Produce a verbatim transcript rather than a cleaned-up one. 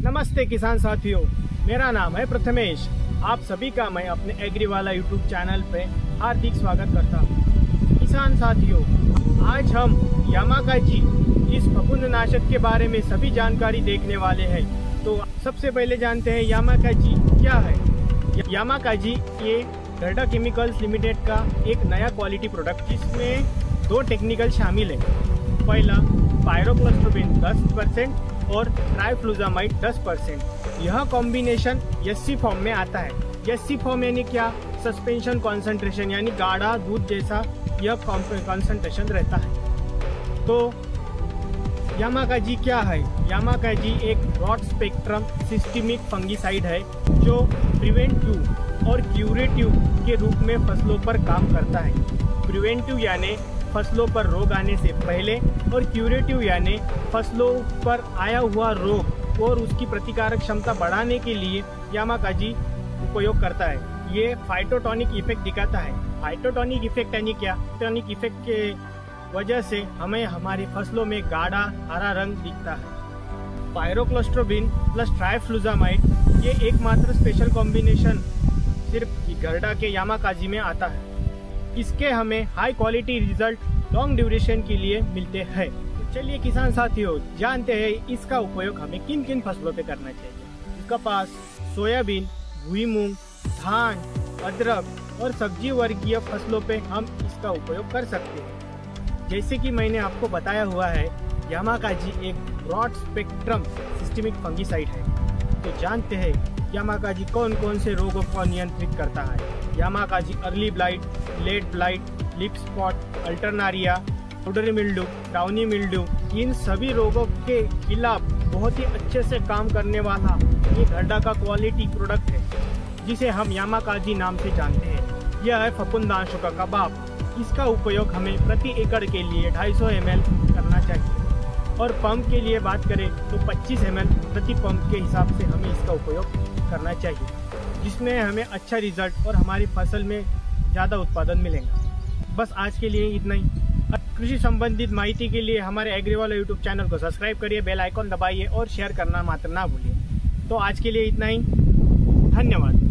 नमस्ते किसान साथियों, मेरा नाम है प्रथमेश। आप सभी का मैं अपने एग्रीवाला यूट्यूब चैनल पे हार्दिक स्वागत करता हूँ। किसान साथियों, आज हम यामाकाजी इस फफूंदनाशक के बारे में सभी जानकारी देखने वाले हैं। तो सबसे पहले जानते हैं यामाकाजी क्या है। यामाकाजी ये गर्डा केमिकल्स लिमिटेड का एक नया क्वालिटी प्रोडक्ट, जिसमें दो टेक्निकल शामिल है। पहला पायरोक्लोस्ट्रोबिन दस परसेंट और ट्राइफ्लूजामाइड दस परसेंट। यह कॉम्बिनेशन एससी फॉर्म में आता है। एससी फॉर्म यानी क्या? सस्पेंशन कॉन्सेंट्रेशन, यानी गाढ़ा दूध जैसा यह कॉन्सेंट्रेशन रहता है। तो यामाकाजी क्या है? यामाकाजी एक ब्रॉड स्पेक्ट्रम सिस्टमिक फंगिसाइड है जो प्रिवेंटिव और क्यूरेटिव के रूप में फसलों पर काम करता है। प्रिवेंटिव यानी फसलों पर रोग आने से पहले, और क्यूरेटिव यानी फसलों पर आया हुआ रोग और उसकी प्रतिकारक क्षमता बढ़ाने के लिए यामाकाजी उपयोग करता है। ये फाइटोटॉनिक इफेक्ट दिखाता है। फाइटोटॉनिक इफेक्ट यानी क्या? टॉनिक इफेक्ट के वजह से हमें हमारी फसलों में गाढ़ा हरा रंग दिखता है। पायरोक्लोस्ट्रोबिन प्लस ट्राइफ्लूजामाइड ये एकमात्र स्पेशल कॉम्बिनेशन सिर्फ गर्डा के यामाकाजी में आता है। इसके हमें high quality result long duration के लिए मिलते हैं। तो चलिए किसान साथियों, जानते हैं इसका उपयोग हमें किन किन फसलों पे करना चाहिए। कपास, सोयाबीन, भुई मूंग, धान, अदरक और सब्जी वर्गीय फसलों पे हम इसका उपयोग कर सकते हैं। जैसे कि मैंने आपको बताया हुआ है, यामाकाजी एक ब्रॉड स्पेक्ट्रम सिस्टमिक फंगिसाइड है। तो जानते हैं यामाकाजी कौन कौन से रोगों को नियंत्रित करता है। यामाकाजी early blight, late blight, leaf spot, alternaria, powdery mildew, downy mildew, इन सभी रोगों के खिलाफ बहुत ही अच्छे से काम करने वाला ये गर्डा का क्वालिटी प्रोडक्ट है, जिसे हम यामाकाजी नाम से जानते हैं। यह है फफूंदनाशक का बाप। इसका उपयोग हमें प्रति एकड़ के लिए ढाई सौ एम एल करना चाहिए, और पंप के लिए बात करें तो पच्चीस एम एल प्रति पंप के हिसाब से हमें इसका उपयोग करना चाहिए, जिसमें हमें अच्छा रिजल्ट और हमारी फसल में ज़्यादा उत्पादन मिलेगा। बस आज के लिए इतना ही। कृषि संबंधित माहिती के लिए हमारे एग्रीवाला यूट्यूब चैनल को सब्सक्राइब करिए, बेल आइकॉन दबाइए और शेयर करना मात्र ना भूलिए। तो आज के लिए इतना ही। धन्यवाद।